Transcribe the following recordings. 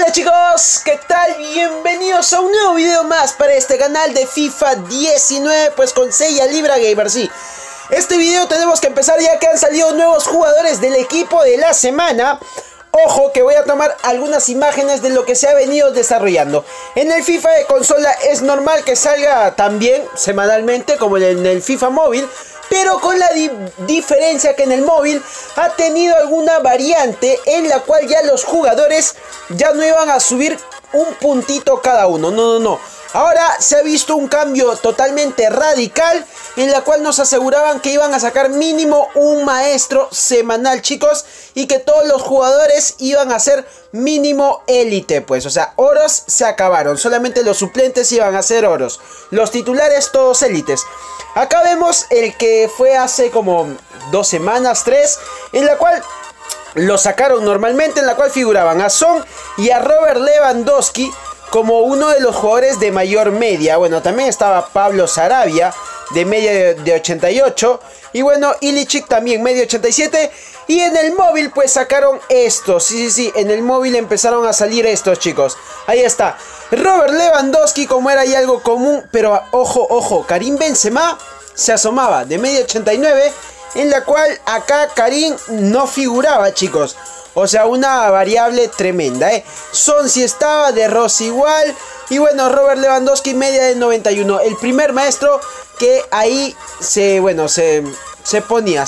Hola chicos, ¿qué tal? Bienvenidos a un nuevo video más para este canal de FIFA 19, pues con Seiya Libra Gamer, sí. Este video tenemos que empezar ya que han salido nuevos jugadores del equipo de la semana. Ojo que voy a tomar algunas imágenes de lo que se ha venido desarrollando. En el FIFA de consola es normal que salga también semanalmente como en el FIFA móvil, pero con la diferencia que en el móvil ha tenido alguna variante en la cual ya los jugadores ya no iban a subir un puntito cada uno. No. Ahora se ha visto un cambio totalmente radical en la cual nos aseguraban que iban a sacar mínimo un maestro semanal, chicos, y que todos los jugadores iban a ser mínimo élite, pues, o sea, oros se acabaron, solamente los suplentes iban a ser oros, los titulares todos élites. Acá vemos el que fue hace como 2 semanas, 3, en la cual lo sacaron normalmente, en la cual figuraban a Son y a Robert Lewandowski como uno de los jugadores de mayor media. Bueno, también estaba Pablo Sarabia de media de 88. Y bueno, Ilicic también media 87. Y en el móvil pues sacaron estos. Sí, en el móvil empezaron a salir estos, chicos. Ahí está. Robert Lewandowski, como era ya algo común. Pero ojo, Karim Benzema se asomaba de media 89. En la cual acá Karim no figuraba, chicos. O sea, una variable tremenda, Son si estaba, de Rossi igual. Y bueno, Robert Lewandowski media de 91. El primer maestro que ahí se ponía,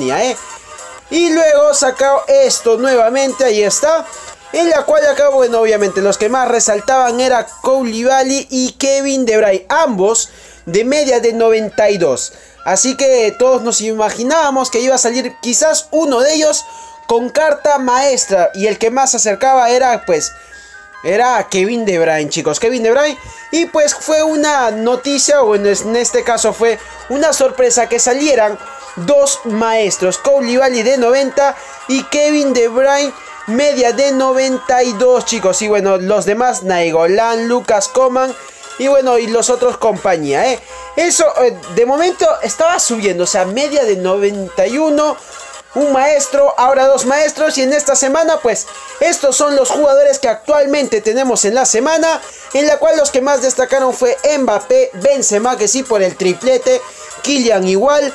Y luego sacado esto nuevamente, ahí está. En la cual acá, bueno, obviamente los que más resaltaban era Koulibaly y Kevin De Bruyne. Ambos de media de 92. Así que todos nos imaginábamos que iba a salir quizás uno de ellos con carta maestra, y el que más se acercaba era Kevin De Bruyne, chicos, Kevin De Bruyne. Y pues fue una noticia, o en este caso fue una sorpresa, que salieran dos maestros, Koulibaly de 90 y Kevin De Bruyne media de 92, chicos. Y bueno, los demás, Nainggolan, Lucas Coman y bueno, y los otros compañía, Eso de momento estaba subiendo, o sea, media de 91. Un maestro, ahora dos maestros, y en esta semana pues estos son los jugadores que actualmente tenemos en la semana, en la cual los que más destacaron fue Mbappé, Benzema, que sí por el triplete, Kylian igual,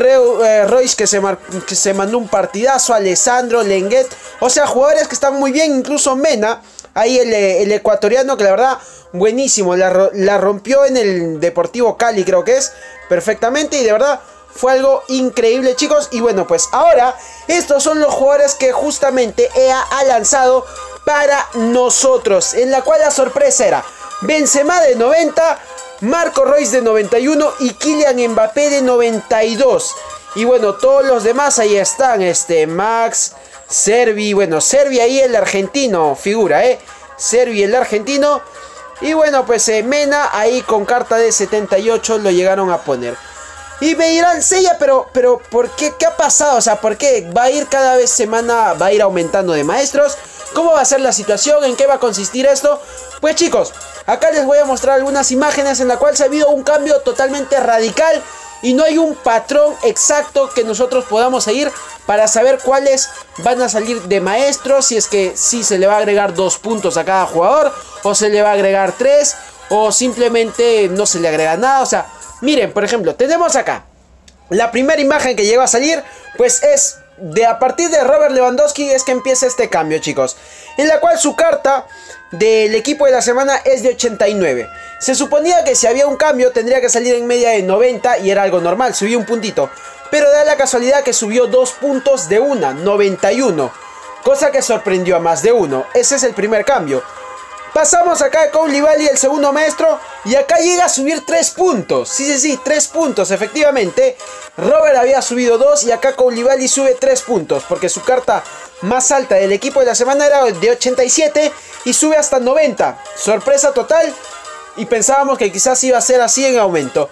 Royce que se mandó un partidazo, Alessandro, Lenglet, o sea, jugadores que están muy bien, incluso Mena, ahí el ecuatoriano que la verdad buenísimo, la rompió en el Deportivo Cali, creo que es, perfectamente, y de verdad fue algo increíble, chicos. Y bueno, pues ahora estos son los jugadores que justamente EA ha lanzado para nosotros, en la cual la sorpresa era Benzema de 90, Marco Reus de 91 y Kylian Mbappé de 92. Y bueno, todos los demás ahí están, Max, Servi, bueno, Servi ahí el argentino figura, Servi el argentino. Y bueno, pues Mena ahí con carta de 78 lo llegaron a poner. Y me dirán, Seiya, pero ¿por qué? ¿Qué ha pasado? O sea, ¿por qué? ¿Va a ir cada vez semana, va a ir aumentando de maestros? ¿Cómo va a ser la situación? ¿En qué va a consistir esto? Pues chicos, acá les voy a mostrar algunas imágenes en la cual se ha habido un cambio totalmente radical y no hay un patrón exacto que nosotros podamos seguir para saber cuáles van a salir de maestros, si es que sí se le va a agregar 2 puntos a cada jugador, o se le va a agregar 3, o simplemente no se le agrega nada, o sea, miren, por ejemplo, tenemos acá la primera imagen que llegó a salir, pues es a partir de Robert Lewandowski es que empieza este cambio, chicos, en la cual su carta del equipo de la semana es de 89. Se suponía que si había un cambio tendría que salir en media de 90 y era algo normal, subió un puntito, pero da la casualidad que subió 2 puntos de una, 91, cosa que sorprendió a más de uno. Ese es el primer cambio. Pasamos acá a Koulibaly, el segundo maestro, y acá llega a subir 3 puntos. Sí, 3 puntos, efectivamente. Robert había subido 2 y acá Koulibaly sube 3 puntos, porque su carta más alta del equipo de la semana era de 87 y sube hasta 90. Sorpresa total, y pensábamos que quizás iba a ser así en aumento.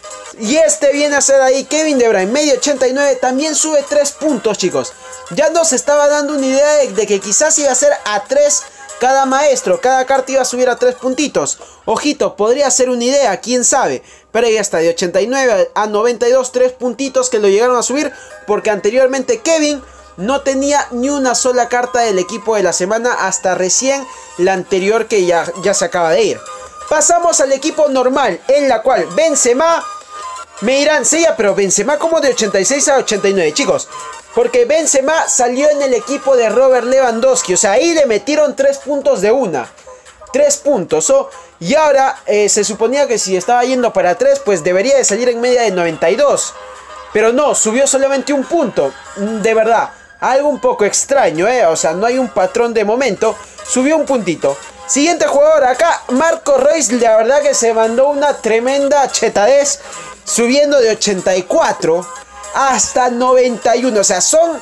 Y viene a ser ahí Kevin De Bruyne, medio 89, también sube 3 puntos, chicos. Ya nos estaba dando una idea de que quizás iba a ser a 3 cada maestro, cada carta iba a subir a 3 puntitos. Ojito, podría ser una idea, quién sabe. Pero ya está, de 89 a 92, 3 puntitos que lo llegaron a subir. Porque anteriormente Kevin no tenía ni una sola carta del equipo de la semana hasta recién la anterior que ya se acaba de ir. Pasamos al equipo normal, en la cual Benzema, me dirán, sí, pero Benzema como de 86 a 89, chicos. Porque Benzema salió en el equipo de Robert Lewandowski, o sea, ahí le metieron 3 puntos de una. 3 puntos, y ahora se suponía que si estaba yendo para 3, pues debería de salir en media de 92. Pero no, subió solamente un punto, de verdad. Algo un poco extraño, o sea, no hay un patrón de momento. Subió un puntito. Siguiente jugador acá, Marco Reus, la verdad que se mandó una tremenda chetadez, subiendo de 84 hasta 91. O sea, son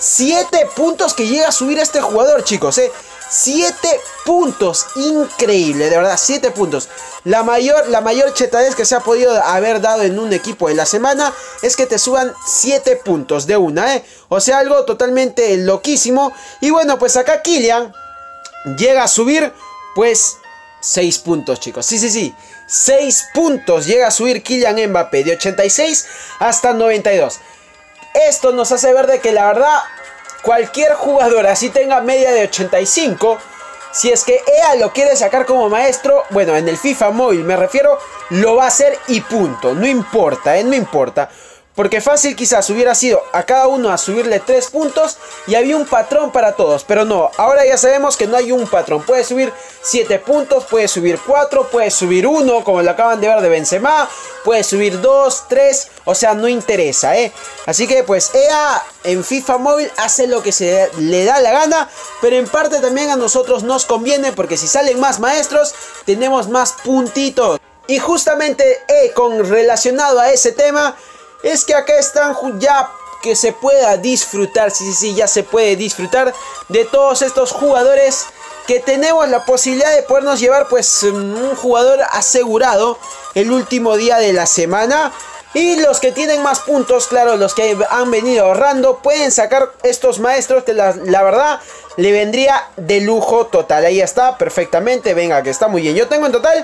7 puntos que llega a subir este jugador, chicos, 7 puntos, increíble, de verdad, 7 puntos. La mayor chetadez que se ha podido haber dado en un equipo de la semana es que te suban 7 puntos de una, O sea, algo totalmente loquísimo. Y bueno, pues acá Kylian llega a subir, pues, 6 puntos, chicos. Sí, 6 puntos llega a subir Kylian Mbappé, de 86 hasta 92. Esto nos hace ver de que la verdad, cualquier jugador así tenga media de 85, si es que EA lo quiere sacar como maestro, bueno, en el FIFA móvil me refiero, lo va a hacer y punto. No importa, no importa. Porque fácil quizás hubiera sido a cada uno a subirle 3 puntos y había un patrón para todos. Pero no, ahora ya sabemos que no hay un patrón. Puede subir 7 puntos, puede subir 4, puede subir 1, como lo acaban de ver de Benzema. Puede subir 2, 3, o sea, no interesa, Así que pues EA en FIFA móvil hace lo que se le da la gana. Pero en parte también a nosotros nos conviene, porque si salen más maestros, tenemos más puntitos. Y justamente con relacionado a ese tema, es que acá están ya que se pueda disfrutar, sí, ya se puede disfrutar de todos estos jugadores que tenemos la posibilidad de podernos llevar, pues, un jugador asegurado el último día de la semana. Y los que tienen más puntos, claro, los que han venido ahorrando, pueden sacar estos maestros que la verdad le vendría de lujo total. Ahí está, perfectamente, venga, que está muy bien. Yo tengo en total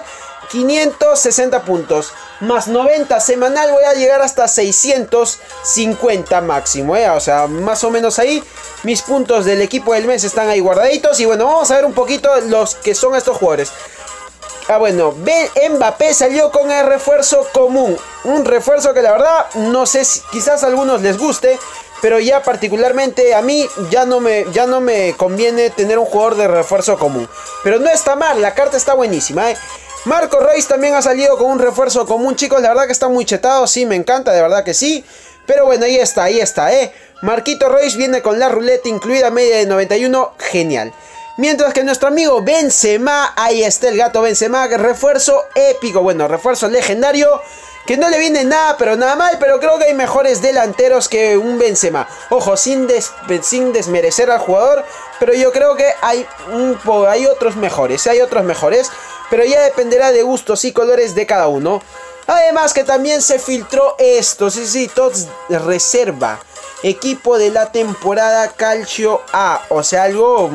560 puntos, más 90 semanal, voy a llegar hasta 650 máximo, o sea, más o menos ahí. Mis puntos del equipo del mes están ahí guardaditos. Y bueno, vamos a ver un poquito los que son estos jugadores. Bueno, Mbappé salió con el refuerzo común. Un refuerzo que la verdad, no sé si quizás a algunos les guste, pero ya particularmente a mí ya no me conviene tener un jugador de refuerzo común. Pero no está mal, la carta está buenísima, Marco Reus también ha salido con un refuerzo común, chicos. La verdad que está muy chetado, sí, me encanta, de verdad que sí. Pero bueno, ahí está, Marquito Reus viene con la ruleta incluida, media de 91, genial. Mientras que nuestro amigo Benzema, ahí está el gato Benzema, refuerzo épico, bueno, refuerzo legendario, que no le viene nada, pero nada mal, pero creo que hay mejores delanteros que un Benzema. Ojo, sin desmerecer al jugador, pero yo creo que hay otros mejores, pero ya dependerá de gustos y colores de cada uno. Además que también se filtró esto, sí, TOTS reserva. Equipo de la temporada Calcio A. O sea, algo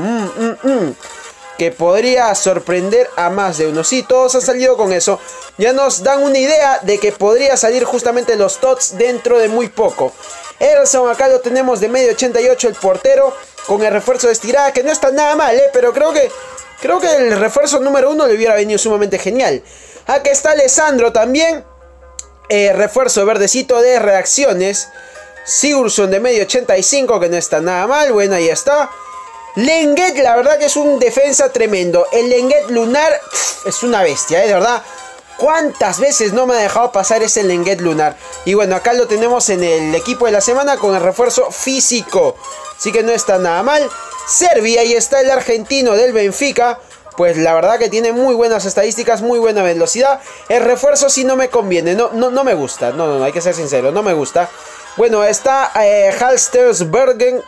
que podría sorprender a más de uno. Sí, todos han salido con eso. Ya nos dan una idea de que podría salir justamente los TOTS dentro de muy poco. Ederson acá lo tenemos de medio 88, el portero, con el refuerzo de estirada, que no está nada mal, pero creo que el refuerzo número 1 le hubiera venido sumamente genial. Aquí está Alessandro también, refuerzo verdecito de reacciones. Sigurdsson de medio 85, que no está nada mal. Bueno, ahí está. Lenglet, la verdad que es un defensa tremendo. El Lenglet lunar es una bestia, de verdad. ¿Cuántas veces no me ha dejado pasar ese Lenglet lunar? Y bueno, acá lo tenemos en el equipo de la semana con el refuerzo físico. Así que no está nada mal. Serbia, ahí está el argentino del Benfica. Pues la verdad que tiene muy buenas estadísticas, muy buena velocidad. El refuerzo sí no me conviene, no me gusta. No, hay que ser sincero, no me gusta. Bueno, está Halstersberg,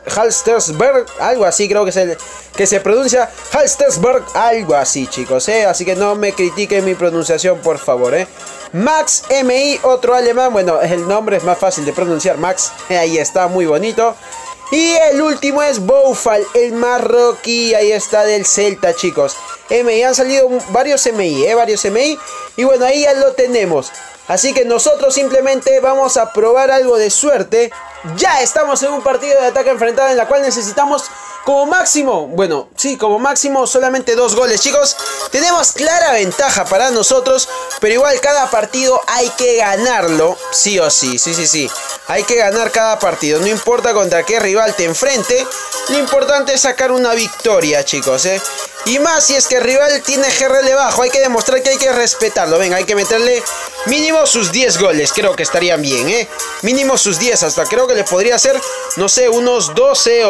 algo así creo que se pronuncia. Halstersberg, algo así, chicos, Así que no me critiquen mi pronunciación, por favor, Max MI, otro alemán. Bueno, el nombre es más fácil de pronunciar, Max. Ahí está, muy bonito. Y el último es Boufal, el marroquí. Ahí está, del Celta, chicos. MI, han salido varios MI, varios MI. Y bueno, ahí ya lo tenemos. Así que nosotros simplemente vamos a probar algo de suerte Ya estamos en un partido de ataque enfrentado en la cual necesitamos como máximo, bueno, sí, como máximo solamente 2 goles, chicos. Tenemos clara ventaja para nosotros, pero igual cada partido hay que ganarlo, sí o sí, sí. Hay que ganar cada partido, no importa contra qué rival te enfrente. Lo importante es sacar una victoria, chicos, Y más si es que el rival tiene GRL bajo, hay que demostrar que hay que respetarlo. Venga, hay que meterle mínimo sus 10 goles, creo que estarían bien, Mínimo sus 10, hasta creo que le podría hacer, no sé, unos 12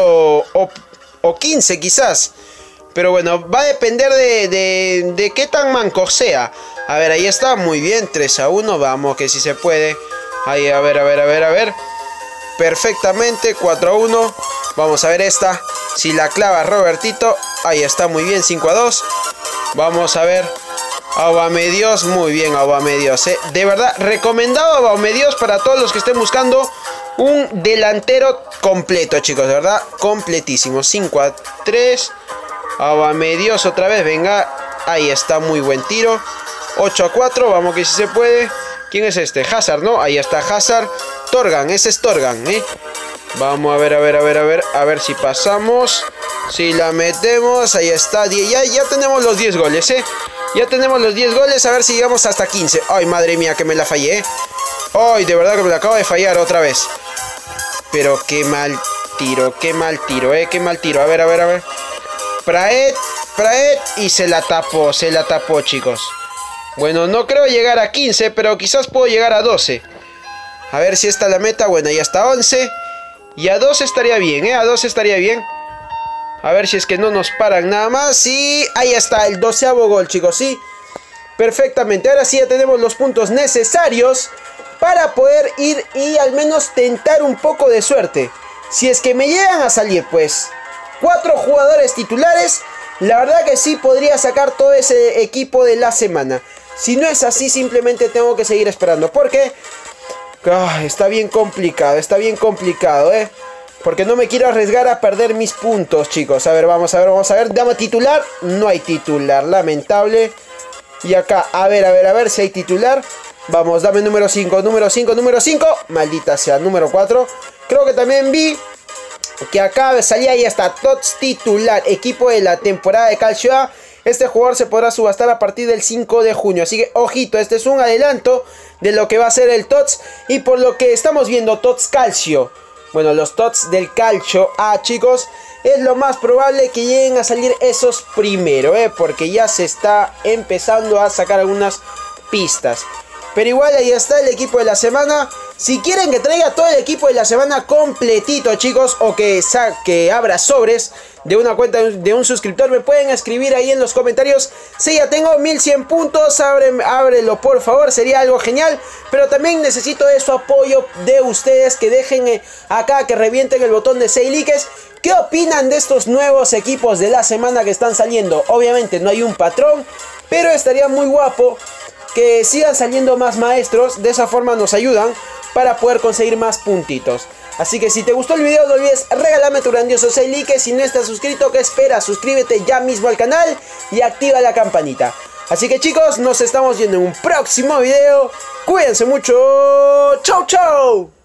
o 15 quizás. Pero bueno, va a depender de qué tan manco sea. A ver, ahí está, muy bien, 3-1, vamos, que si se puede. Ahí, a ver. Perfectamente, 4-1. Vamos a ver esta. Si la clava Robertito. Ahí está, muy bien, 5-2. Vamos a ver. Aubameyang, muy bien, Aubameyang. De verdad, recomendado Aubameyang para todos los que estén buscando un delantero completo, chicos. De verdad, completísimo. 5-3. Aubameyang otra vez, venga. Ahí está, muy buen tiro. 8-4, vamos que si se puede. ¿Quién es este? Hazard, ¿no? Ahí está Hazard. Torgan, ese es Torgan, Vamos a ver. A ver si pasamos. Si la metemos, ahí está. Ya tenemos los 10 goles, Ya tenemos los 10 goles. A ver si llegamos hasta 15. Ay, madre mía, que me la fallé, Ay, de verdad que me la acabo de fallar otra vez. Pero qué mal tiro, Qué mal tiro. A ver. Praet. Y se la tapó, chicos. Bueno, no creo llegar a 15, pero quizás puedo llegar a 12. A ver si esta es la meta. Bueno, ya está 11. Y a 12 estaría bien, A 12 estaría bien. A ver si es que no nos paran nada más. Y ahí está, el 12º gol, chicos, sí. Perfectamente, ahora sí ya tenemos los puntos necesarios para poder ir y al menos tentar un poco de suerte. Si es que me llegan a salir, pues, 4 jugadores titulares, la verdad que sí podría sacar todo ese equipo de la semana. Si no es así, simplemente tengo que seguir esperando. Porque está bien complicado, Porque no me quiero arriesgar a perder mis puntos, chicos. A ver, vamos a ver. Dama titular, no hay titular, lamentable. Y acá, a ver si hay titular. Vamos, dame número 5. Maldita sea, número 4. Creo que también vi que acá salía y hasta TOTS titular, equipo de la temporada de Calcio A. Este jugador se podrá subastar a partir del 5 de junio. Así que, ojito, este es un adelanto de lo que va a ser el TOTS. Y por lo que estamos viendo, TOTS Calcio. Bueno, los TOTS del Calcio A, chicos, es lo más probable que lleguen a salir esos primero, porque ya se está empezando a sacar algunas pistas. Pero igual ahí está el equipo de la semana. Si quieren que traiga todo el equipo de la semana completito, chicos, o que abra sobres de una cuenta de un suscriptor, me pueden escribir ahí en los comentarios. Sí, ya tengo 1100 puntos, ábrelo por favor, sería algo genial. Pero también necesito de su apoyo de ustedes, que dejen acá, que revienten el botón de 6 likes. ¿Qué opinan de estos nuevos equipos de la semana que están saliendo? Obviamente no hay un patrón, pero estaría muy guapo que sigan saliendo más maestros. De esa forma nos ayudan para poder conseguir más puntitos. Así que si te gustó el video, no olvides regalarme tu grandioso 6 likes. Si no estás suscrito, ¿qué esperas? Suscríbete ya mismo al canal y activa la campanita. Así que, chicos, nos estamos viendo en un próximo video. Cuídense mucho. Chau, chau.